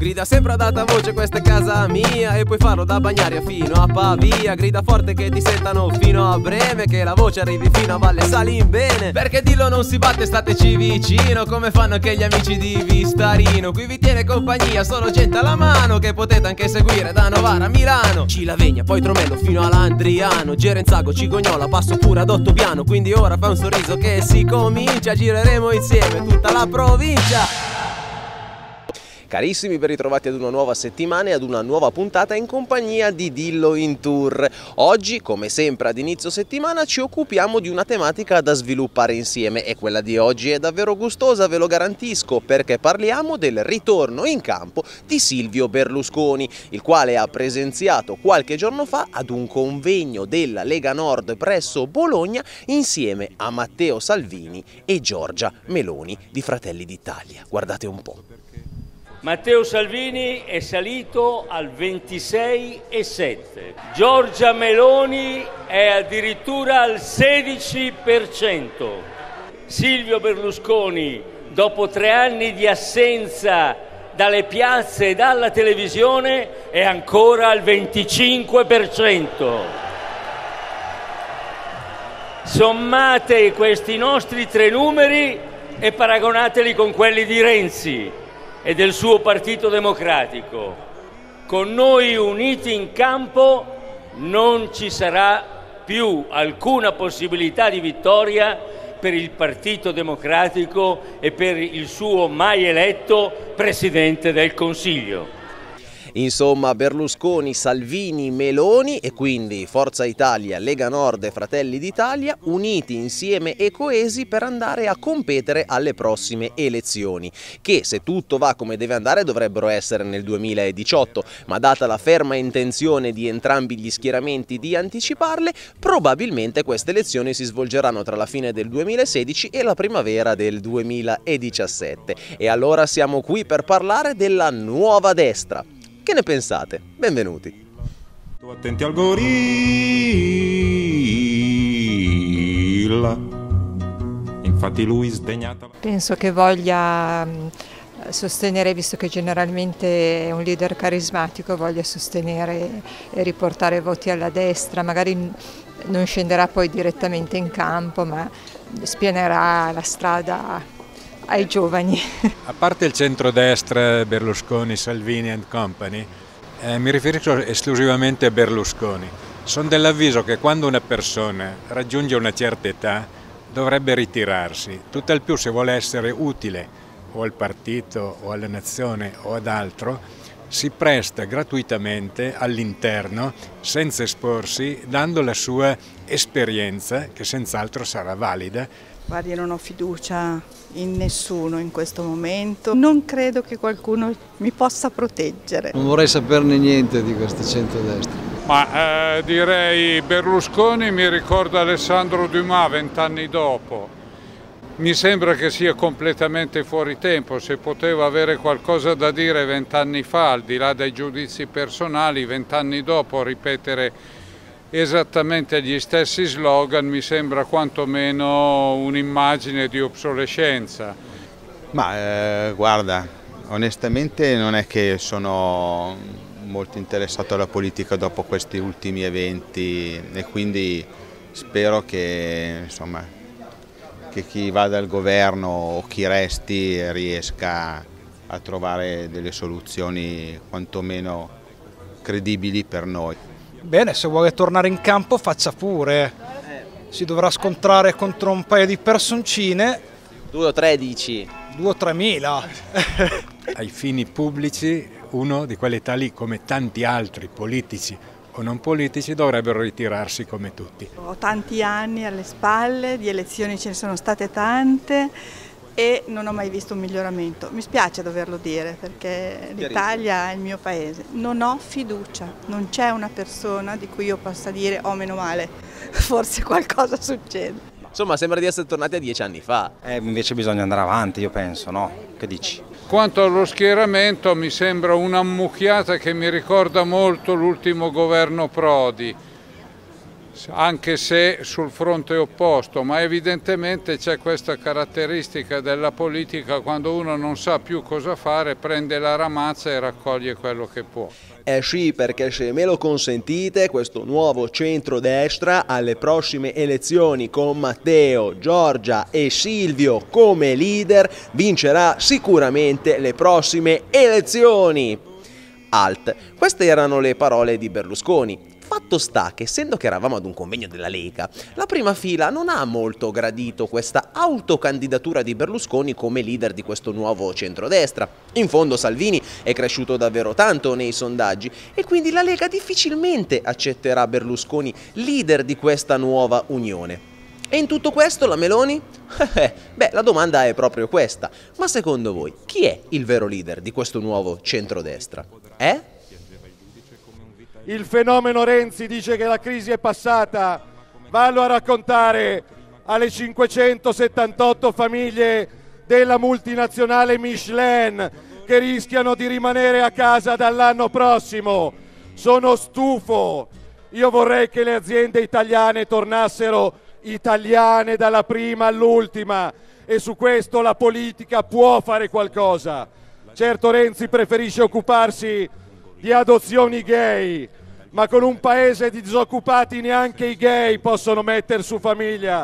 Grida sempre ad alta voce questa è casa mia, e puoi farlo da Bagnaria fino a Pavia. Grida forte che ti sentano fino a Breme, che la voce arrivi fino a Valle Salimbene. Perché dillo non si batte, stateci vicino, come fanno anche gli amici di Vistarino. Qui vi tiene compagnia solo gente alla mano, che potete anche seguire da Novara a Milano. Cilavegna, poi Tromello fino all'Andriano, Gerenzago, Cigognola, passo pure ad Ottopiano. Quindi ora fai un sorriso che si comincia, gireremo insieme tutta la provincia. Carissimi, ben ritrovati ad una nuova settimana e ad una nuova puntata in compagnia di Dillo in Tour. Oggi, come sempre ad inizio settimana, ci occupiamo di una tematica da sviluppare insieme e quella di oggi è davvero gustosa, ve lo garantisco, perché parliamo del ritorno in campo di Silvio Berlusconi, il quale ha presenziato qualche giorno fa ad un convegno della Lega Nord presso Bologna insieme a Matteo Salvini e Giorgia Meloni di Fratelli d'Italia. Guardate un po'. Matteo Salvini è salito al 26,7%, Giorgia Meloni è addirittura al 16%. Silvio Berlusconi, dopo 3 anni di assenza dalle piazze e dalla televisione, è ancora al 25%. Sommate questi nostri 3 numeri e paragonateli con quelli di Renzi e del suo Partito Democratico. Con noi uniti in campo non ci sarà più alcuna possibilità di vittoria per il Partito Democratico e per il suo mai eletto Presidente del Consiglio. Insomma, Berlusconi, Salvini, Meloni e quindi Forza Italia, Lega Nord e Fratelli d'Italia uniti insieme e coesi per andare a competere alle prossime elezioni, che se tutto va come deve andare dovrebbero essere nel 2018, ma data la ferma intenzione di entrambi gli schieramenti di anticiparle, probabilmente queste elezioni si svolgeranno tra la fine del 2016 e la primavera del 2017. E allora siamo qui per parlare della nuova destra. Che ne pensate? Benvenuti. Attenti al gorilla. Infatti lui sdegnata. Penso che voglia sostenere, visto che generalmente è un leader carismatico, voglia sostenere e riportare voti alla destra. Magari non scenderà poi direttamente in campo, ma spianerà la strada ai giovani. A parte il centrodestra, Berlusconi, Salvini and company, mi riferisco esclusivamente a Berlusconi. Sono dell'avviso che quando una persona raggiunge una certa età dovrebbe ritirarsi, tutt'al più se vuole essere utile o al partito o alla nazione o ad altro, si presta gratuitamente all'interno senza esporsi, dando la sua esperienza che senz'altro sarà valida. Guardi, non ho fiducia in nessuno in questo momento, non credo che qualcuno mi possa proteggere. Non vorrei saperne niente di questo centrodestra. Ma direi Berlusconi mi ricorda Alessandro Dumas 20 anni dopo. Mi sembra che sia completamente fuori tempo, se poteva avere qualcosa da dire 20 anni fa, al di là dei giudizi personali, 20 anni dopo ripetere esattamente gli stessi slogan mi sembra quantomeno un'immagine di obsolescenza. Ma guarda, onestamente non è che sono molto interessato alla politica dopo questi ultimi eventi e quindi spero che, insomma, che chi vada al governo o chi resti riesca a trovare delle soluzioni quantomeno credibili per noi. Bene, se vuole tornare in campo faccia pure, si dovrà scontrare contro un paio di personcine. 2 o 3 dici? 2 o 3 mila. Ai fini pubblici uno di quell'età lì, come tanti altri politici o non politici, dovrebbero ritirarsi come tutti. Ho tanti anni alle spalle, di elezioni ce ne sono state tante e non ho mai visto un miglioramento. Mi spiace doverlo dire perché l'Italia è il mio paese. Non ho fiducia, non c'è una persona di cui io possa dire oh meno male, forse qualcosa succede. Insomma, sembra di essere tornati a 10 anni fa. Invece bisogna andare avanti, io penso, no? Che dici? Quanto allo schieramento mi sembra un'ammucchiata che mi ricorda molto l'ultimo governo Prodi. anche se sul fronte opposto, ma evidentemente c'è questa caratteristica della politica: quando uno non sa più cosa fare prende la ramazza e raccoglie quello che può. Sì, perché se me lo consentite, questo nuovo centrodestra alle prossime elezioni con Matteo, Giorgia e Silvio come leader vincerà sicuramente le prossime elezioni. Alt. Queste erano le parole di Berlusconi. Fatto sta che, essendo che eravamo ad un convegno della Lega, la prima fila non ha molto gradito questa autocandidatura di Berlusconi come leader di questo nuovo centrodestra. In fondo Salvini è cresciuto davvero tanto nei sondaggi e quindi la Lega difficilmente accetterà Berlusconi leader di questa nuova unione. E in tutto questo la Meloni? Beh, la domanda è proprio questa. Ma secondo voi chi è il vero leader di questo nuovo centrodestra? Il fenomeno Renzi dice che la crisi è passata, vallo a raccontare alle 578 famiglie della multinazionale Michelin che rischiano di rimanere a casa dall'anno prossimo. Sono stufo, io vorrei che le aziende italiane tornassero italiane dalla prima all'ultima e su questo la politica può fare qualcosa. Certo, Renzi preferisce occuparsi di adozioni gay, ma con un paese di disoccupati neanche i gay possono mettere su famiglia.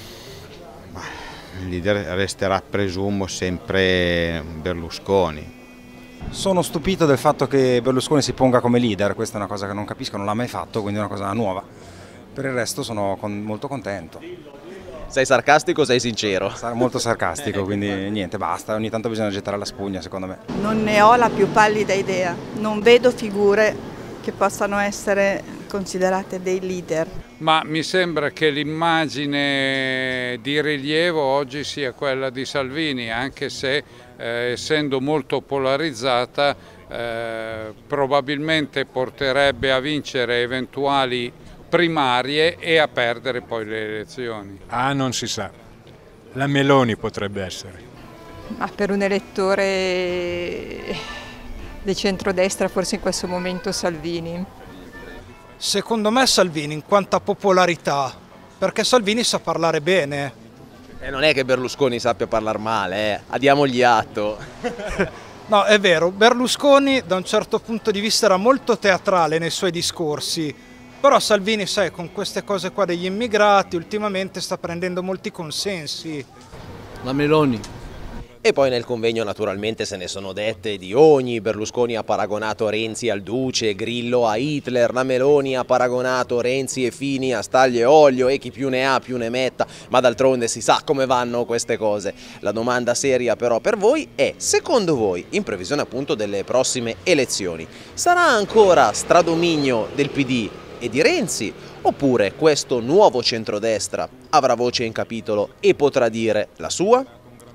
Il leader resterà, presumo, sempre Berlusconi. Sono stupito del fatto che Berlusconi si ponga come leader, questa è una cosa che non capisco, non l'ha mai fatto, quindi è una cosa nuova. Per il resto sono molto contento. Sei sarcastico o sei sincero? Molto sarcastico, quindi niente, basta, ogni tanto bisogna gettare la spugna secondo me. Non ne ho la più pallida idea, non vedo figure che possano essere considerate dei leader. Ma mi sembra che l'immagine di rilievo oggi sia quella di Salvini, anche se essendo molto polarizzata probabilmente porterebbe a vincere eventuali primarie e a perdere poi le elezioni. Ah, non si sa. La Meloni potrebbe essere. Ma per un elettore di centrodestra forse in questo momento Salvini. Secondo me Salvini in quanto a popolarità, perché Salvini sa parlare bene. Non è che Berlusconi sappia parlare male, diamogli atto. No, è vero, Berlusconi da un certo punto di vista era molto teatrale nei suoi discorsi, però Salvini, sai, con queste cose qua degli immigrati ultimamente sta prendendo molti consensi. La Meloni. E poi nel convegno naturalmente se ne sono dette di ogni. Berlusconi ha paragonato Renzi al Duce, Grillo a Hitler, la Meloni ha paragonato Renzi e Fini a Staglie e Olio e chi più ne ha più ne metta, ma d'altronde si sa come vanno queste cose. La domanda seria però per voi è: secondo voi, in previsione appunto delle prossime elezioni, sarà ancora stradominio del PD e di Renzi, oppure questo nuovo centrodestra avrà voce in capitolo e potrà dire la sua?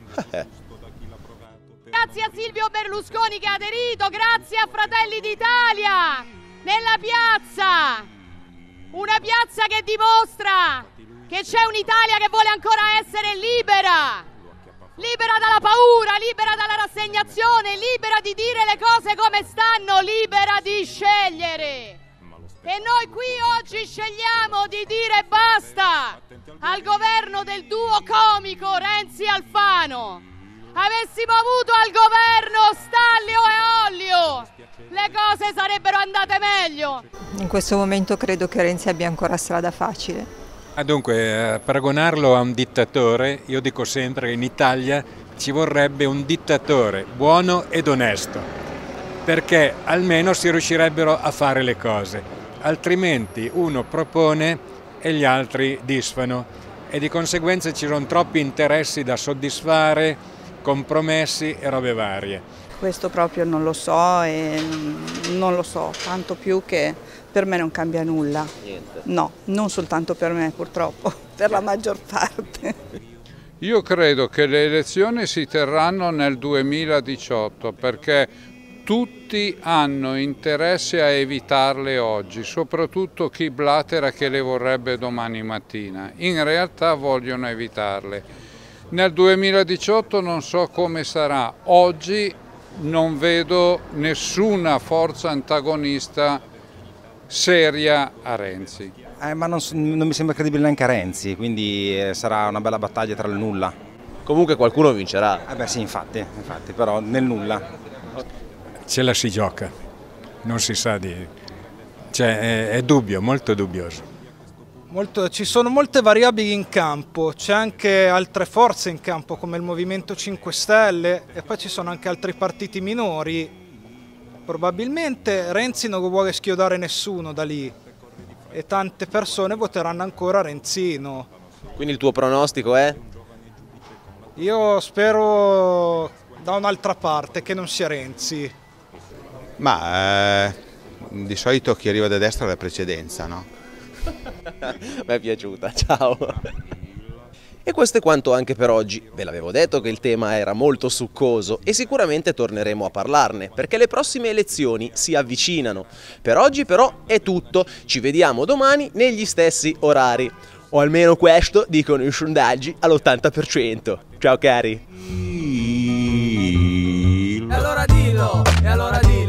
Grazie a Silvio Berlusconi che ha aderito, grazie a Fratelli d'Italia, nella piazza, una piazza che dimostra che c'è un'Italia che vuole ancora essere libera, libera dalla paura, libera dalla rassegnazione, libera di dire le cose come stanno, libera di scegliere. E noi qui oggi scegliamo di dire basta al governo del duo comico Renzi-Alfano. Avessimo avuto al governo Stanlio e Ollio, le cose sarebbero andate meglio. In questo momento credo che Renzi abbia ancora strada facile. Dunque, paragonarlo a un dittatore, io dico sempre che in Italia ci vorrebbe un dittatore buono ed onesto, perché almeno si riuscirebbero a fare le cose, altrimenti uno propone e gli altri disfano e di conseguenza ci sono troppi interessi da soddisfare, compromessi e robe varie. Questo proprio non lo so e non lo so, tanto più che per me non cambia nulla. Niente. No, non soltanto per me purtroppo, per la maggior parte. Io credo che le elezioni si terranno nel 2018 perché tutti hanno interesse a evitarle oggi, soprattutto chi blatera che le vorrebbe domani mattina. In realtà vogliono evitarle. Nel 2018 non so come sarà, oggi non vedo nessuna forza antagonista seria a Renzi. Ma non mi sembra credibile neanche Renzi, quindi sarà una bella battaglia tra il nulla. Comunque qualcuno vincerà. Beh sì, infatti, però nel nulla. Ce la si gioca, non si sa di... cioè è dubbio, molto dubbioso. Ci sono molte variabili in campo, c'è anche altre forze in campo come il Movimento 5 Stelle e poi ci sono anche altri partiti minori. Probabilmente Renzi non lo vuole schiodare nessuno da lì e tante persone voteranno ancora Renzino. Quindi il tuo pronostico è? Io spero da un'altra parte, che non sia Renzi. Ma di solito chi arriva da destra ha la precedenza, no? Mi è piaciuta, ciao! E questo è quanto anche per oggi. Ve l'avevo detto che il tema era molto succoso e sicuramente torneremo a parlarne, perché le prossime elezioni si avvicinano. Per oggi però è tutto, ci vediamo domani negli stessi orari. O almeno questo dicono i sondaggi all'80%. Ciao cari! E allora dillo,